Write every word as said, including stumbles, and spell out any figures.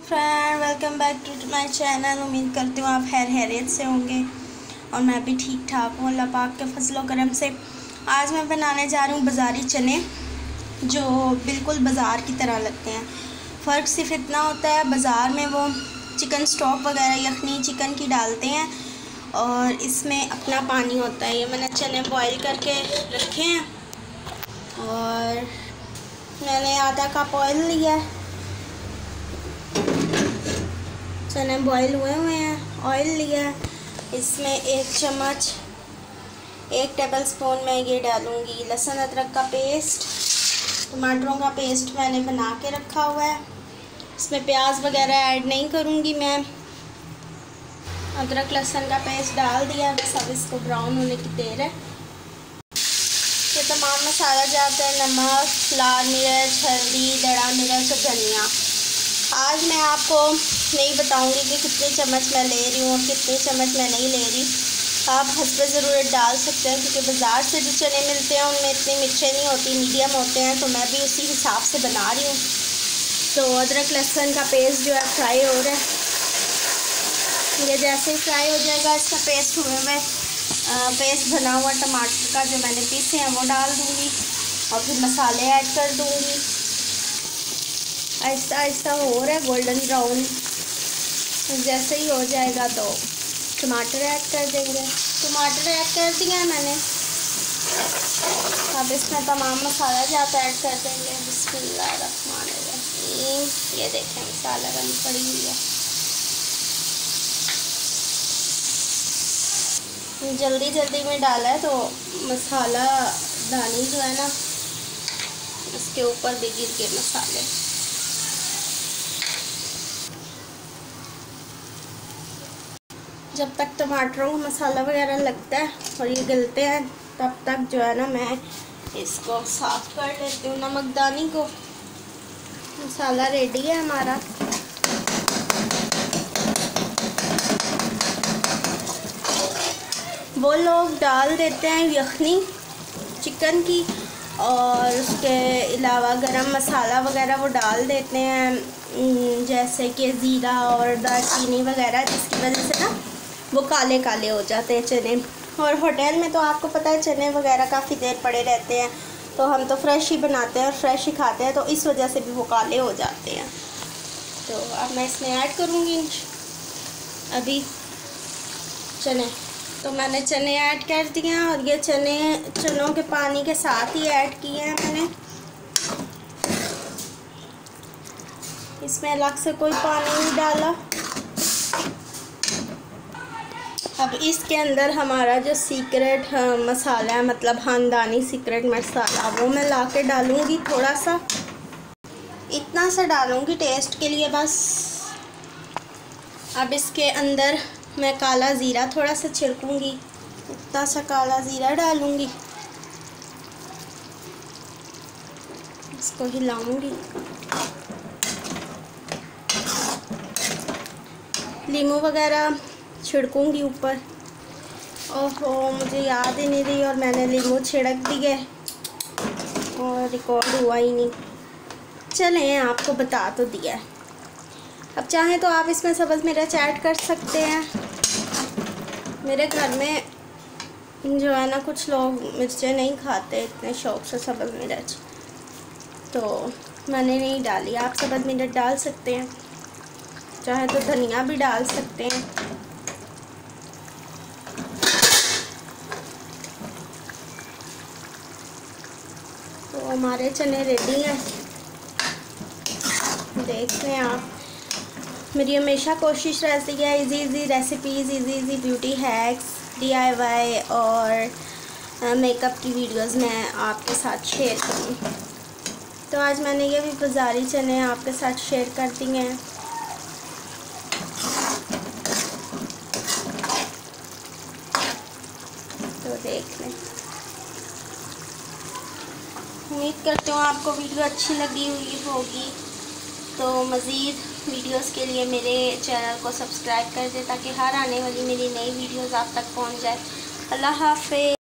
Friend, welcome back to my channel. उम्मीद करती हूँ आप खैर खैरियत से होंगे और मैं भी ठीक ठाक हूँ अल्लाह पाक के फजलो करम से। आज मैं बनाने जा रही हूँ बाज़ारी चने, जो बिल्कुल बाज़ार की तरह लगते हैं। फ़र्क सिर्फ इतना होता है, बाज़ार में वो चिकन स्टॉक वगैरह यखनी चिकन की डालते हैं और इसमें अपना पानी होता है। ये मैंने चने बॉईल करके रखे हैं और मैंने आधा कप ऑयल लिया है। चने बॉईल हुए हुए हैं, ऑयल लिया है। इसमें एक चम्मच एक टेबल स्पून मैं ये डालूँगी लहसुन अदरक का पेस्ट। टमाटरों का पेस्ट मैंने बना के रखा हुआ है। इसमें प्याज वगैरह ऐड नहीं करूँगी मैं। अदरक लहसुन का पेस्ट डाल दिया, बस अब इसको ब्राउन होने की देर है। ये तमाम मसाला जाता है, नमक, लाल मिर्च, हल्दी, दड़ा मिर्च और धनिया। आज मैं आपको नहीं बताऊंगी कि कितने चम्मच मैं ले रही हूँ और कितने चम्मच मैं नहीं ले रही। आप हस्ब ज़रूरत डाल सकते हैं, क्योंकि बाज़ार से जो चने मिलते हैं उनमें इतने मिर्चें नहीं होती, मीडियम होते हैं। तो मैं भी उसी हिसाब से बना रही हूँ। तो अदरक लहसुन का पेस्ट जो है फ्राई हो रहा है। ये जैसे ही फ्राई हो जाएगा, इसका पेस्ट हुए हुए पेस्ट बना हुआ टमाटर का जो मैंने पीसे हैं वो डाल दूँगी और फिर मसाले ऐड कर दूँगी। आहिस्ता आहिस्ता हो रहा है गोल्डन ब्राउन। जैसे ही हो जाएगा तो टमाटर ऐड कर देंगे। टमाटर ऐड कर दिया मैंने। अब इसमें तमाम मसाला जाता ऐड कर देंगे। बिस्मिल्लाहिर्रहमानिर्रहीम। ये देखें मसाला बन पड़ी हुई है। जल्दी जल्दी में डाला है तो मसाला दानी जो है ना, इसके ऊपर भी गिर के मसाले। जब तक टमाटरों को मसाला वगैरह लगता है और ये गलते हैं, तब तक जो है ना मैं इसको साफ़ कर लेती हूँ नमकदानी को। मसाला रेडी है हमारा। वो लोग डाल देते हैं यखनी चिकन की और उसके अलावा गरम मसाला वगैरह वो डाल देते हैं, जैसे कि ज़ीरा और दालचीनी वगैरह, जिसकी वजह से ना वो काले काले हो जाते हैं चने। और होटल में तो आपको पता है चने वगैरह काफ़ी देर पड़े रहते हैं, तो हम तो फ्रेश ही बनाते हैं और फ्रेश ही खाते हैं, तो इस वजह से भी वो काले हो जाते हैं। तो अब मैं इसमें ऐड करूँगी अभी चने। तो मैंने चने ऐड कर दिए हैं और ये चने चनों के पानी के साथ ही ऐड किए हैं मैंने। इसमें अलग से कोई पानी नहीं डाला। अब इसके अंदर हमारा जो सीक्रेट मसाला है, मतलब खानदानी सीक्रेट मसाला, वो मैं ला के डालूँगी। थोड़ा सा, इतना सा डालूँगी टेस्ट के लिए बस। अब इसके अंदर मैं काला ज़ीरा थोड़ा सा छिड़कूँगी, इतना सा काला ज़ीरा डालूँगी। इसको हिलाऊँगी। लीमू वगैरह छिड़कूँगी ऊपर। ओहो, मुझे याद ही नहीं रही और मैंने लीमू छिड़क दिए और रिकॉर्ड हुआ ही नहीं। चलें, आपको बता तो दिया है। अब चाहें तो आप इसमें सब्ज़ मिर्च ऐड कर सकते हैं। मेरे घर में जो है ना, कुछ लोग मिर्चें नहीं खाते इतने शौक़ से सब्ज़ मिर्च, तो मैंने नहीं डाली। आप सब्ज़ मिर्च डाल सकते हैं, चाहे तो धनिया भी डाल सकते हैं। तो हमारे चने रेडी हैं, देख लें आप। मेरी हमेशा कोशिश रहती है easy easy recipes, easy easy beauty hacks, DIY और मेकअप की वीडियोस मैं आपके साथ शेयर करूँ। तो आज मैंने ये भी बाज़ारी चने आपके साथ शेयर कर दिए हैं। तो देख लें। उम्मीद करती हूँ आपको वीडियो अच्छी लगी हुई होगी। तो मज़ीद वीडियोस के लिए मेरे चैनल को सब्सक्राइब कर दें, ताकि हर आने वाली मेरी नई वीडियोस आप तक पहुँच जाए। अल्लाह हाफ़िज़।